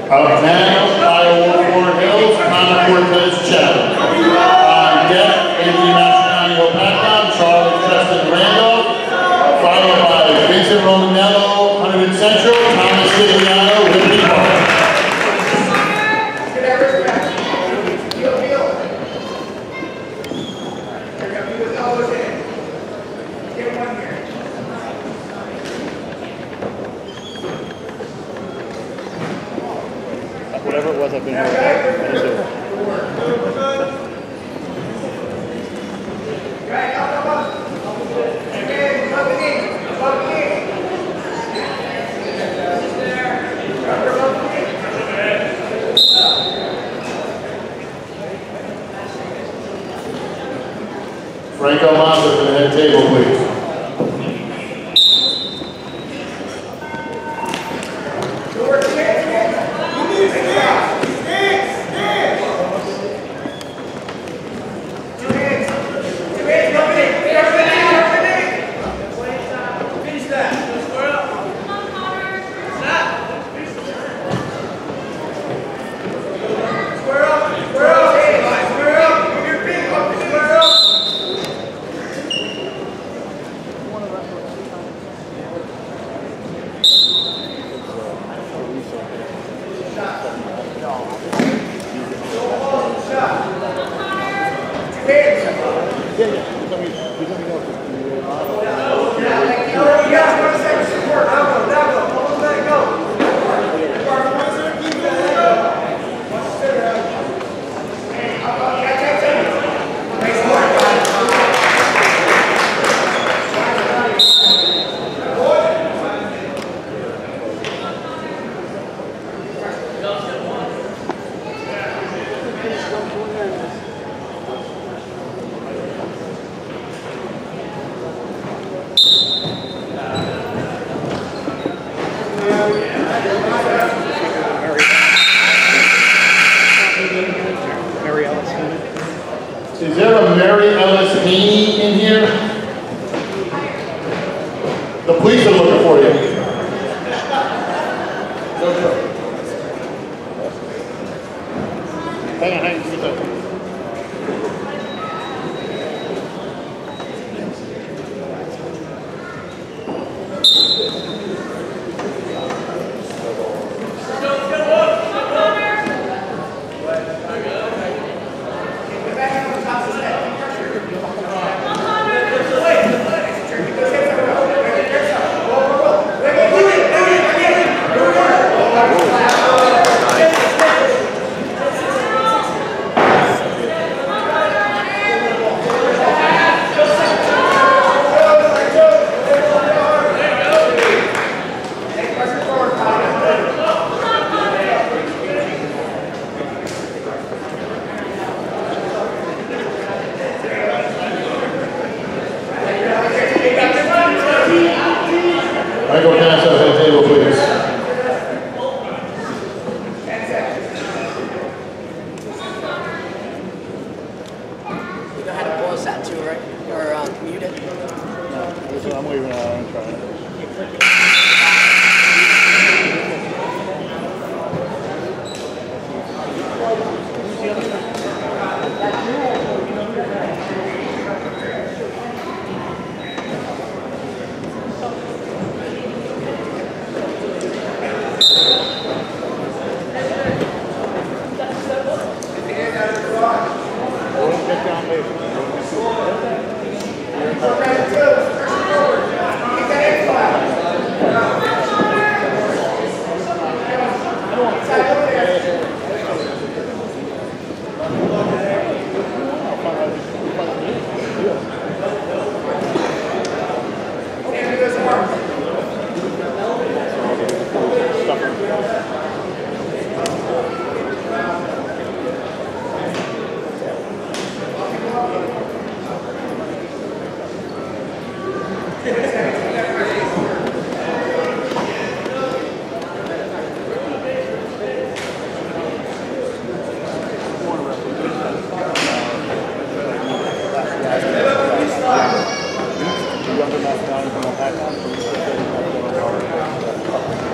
Up now, Iowa Hills, Cortese Challenge. On deck, Anthony Mastroianni Packdown, Charles Justin Randolph, followed by Vincent Romanello, 100 Central, Thomas Gigliano, Liberty Park. Whatever it was, I've been here. I didn't do it. Franco Massa to the head table, please. Is there a Mary Ellis Haney in here? The police are looking for you. Hang on, give me a second. Michael Castro, head table, please. You know how to pause that too, right? Or mute it? No, I'm leaving it out and trying it. Younger Mastroianni from Packdown.